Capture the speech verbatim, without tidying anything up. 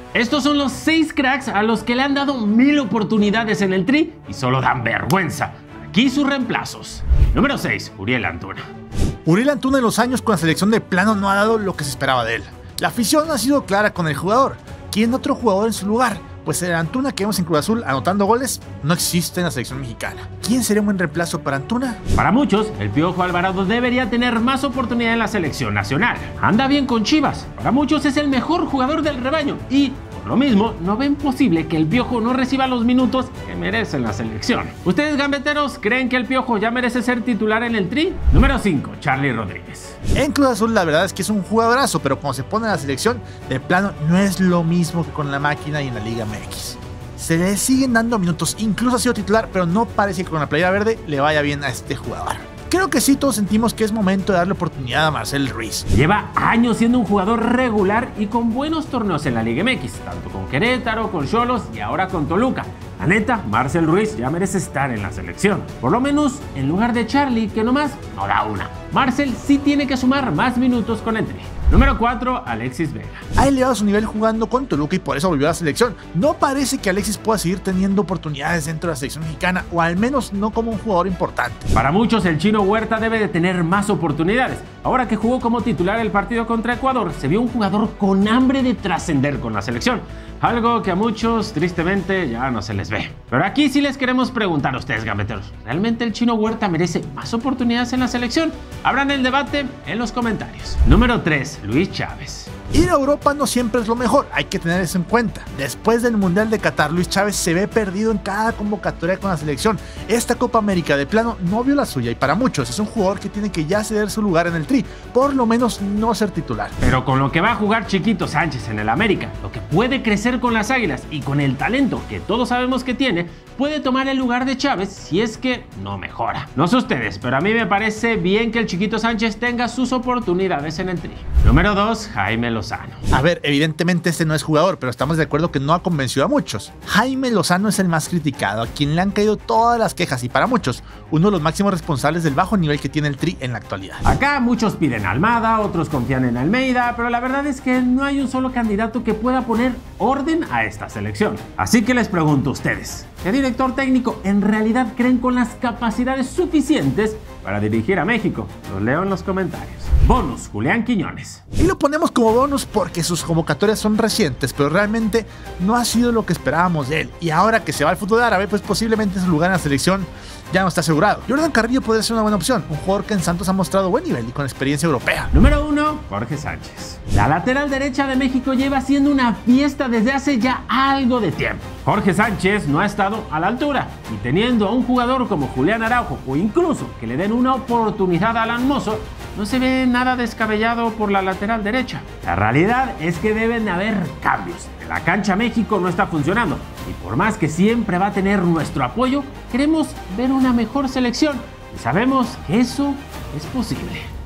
Estos son los seis cracks a los que le han dado mil oportunidades en el Tri y solo dan vergüenza. Aquí sus reemplazos. Número seis. Uriel Antuna. Uriel Antuna en los años con la selección de plano no ha dado lo que se esperaba de él. La afición no ha sido clara con el jugador. ¿Quién otro jugador en su lugar? Pues el Antuna que vemos en Cruz Azul anotando goles no existe en la selección mexicana. ¿Quién sería un buen reemplazo para Antuna? Para muchos, el Piojo Alvarado debería tener más oportunidad en la selección nacional. Anda bien con Chivas. Para muchos es el mejor jugador del rebaño y, por lo mismo, no ven posible que el Piojo no reciba los minutos que merece en la selección. ¿Ustedes, gambeteros, creen que el Piojo ya merece ser titular en el Tri? Número cinco. Charly Rodríguez. En Cruz Azul la verdad es que es un jugadorazo, pero cuando se pone en la selección, de plano no es lo mismo que con la máquina y en la Liga M X. Se le siguen dando minutos, incluso ha sido titular, pero no parece que con la playera verde le vaya bien a este jugador. Creo que sí, todos sentimos que es momento de darle oportunidad a Marcel Ruiz. Lleva años siendo un jugador regular y con buenos torneos en la Liga M X, tanto con Querétaro, con Xolos y ahora con Toluca. La neta, Marcel Ruiz ya merece estar en la selección, por lo menos en lugar de Charly, que nomás no da una. Marcel sí tiene que sumar más minutos con el Tri. Número cuatro. Alexis Vega. Ha elevado su nivel jugando con Toluca y por eso volvió a la selección. No parece que Alexis pueda seguir teniendo oportunidades dentro de la selección mexicana, o al menos no como un jugador importante. Para muchos, el Chino Huerta debe de tener más oportunidades. Ahora que jugó como titular el partido contra Ecuador, se vio un jugador con hambre de trascender con la selección. Algo que a muchos, tristemente, ya no se les ve. Pero aquí sí les queremos preguntar a ustedes, gambeteros. ¿Realmente el Chino Huerta merece más oportunidades en la selección? Abran el debate en los comentarios. Número tres. Luis Chávez. Ir a Europa no siempre es lo mejor, hay que tener eso en cuenta. Después del Mundial de Qatar, Luis Chávez se ve perdido en cada convocatoria con la selección. Esta Copa América de plano no vio la suya y para muchos es un jugador que tiene que ya ceder su lugar en el Tri, por lo menos no ser titular. Pero con lo que va a jugar Chiquito Sánchez en el América, lo que puede crecer con las Águilas y con el talento que todos sabemos que tiene, puede tomar el lugar de Chávez si es que no mejora. No sé ustedes, pero a mí me parece bien que el Chiquito Sánchez tenga sus oportunidades en el Tri. Número dos. Jaime Lozano. A ver, evidentemente este no es jugador, pero estamos de acuerdo que no ha convencido a muchos. Jaime Lozano es el más criticado, a quien le han caído todas las quejas y para muchos, uno de los máximos responsables del bajo nivel que tiene el Tri en la actualidad. Acá muchos piden a Almada, otros confían en Almeida, pero la verdad es que no hay un solo candidato que pueda poner orden a esta selección. Así que les pregunto a ustedes, ¿qué director técnico en realidad creen con las capacidades suficientes para dirigir a México? Los leo en los comentarios. Bonus. Julián Quiñones. Y lo ponemos como bonus porque sus convocatorias son recientes, pero realmente no ha sido lo que esperábamos de él. Y ahora que se va al fútbol árabe, pues posiblemente su lugar en la selección ya no está asegurado. Jordan Carrillo podría ser una buena opción, un jugador que en Santos ha mostrado buen nivel y con experiencia europea. Número uno. Jorge Sánchez. La lateral derecha de México lleva haciendo una fiesta desde hace ya algo de tiempo. Jorge Sánchez no ha estado a la altura y teniendo a un jugador como Julián Araujo o incluso que le den una oportunidad a Alan Mozo, no se ve nada descabellado por la lateral derecha. La realidad es que deben haber cambios. En la cancha México no está funcionando y por más que siempre va a tener nuestro apoyo, queremos ver una mejor selección y sabemos que eso es posible.